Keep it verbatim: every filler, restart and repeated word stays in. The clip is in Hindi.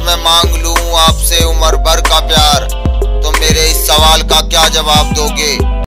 मैं मांग लूं आपसे उम्र भर का प्यार, तो मेरे इस सवाल का क्या जवाब दोगे?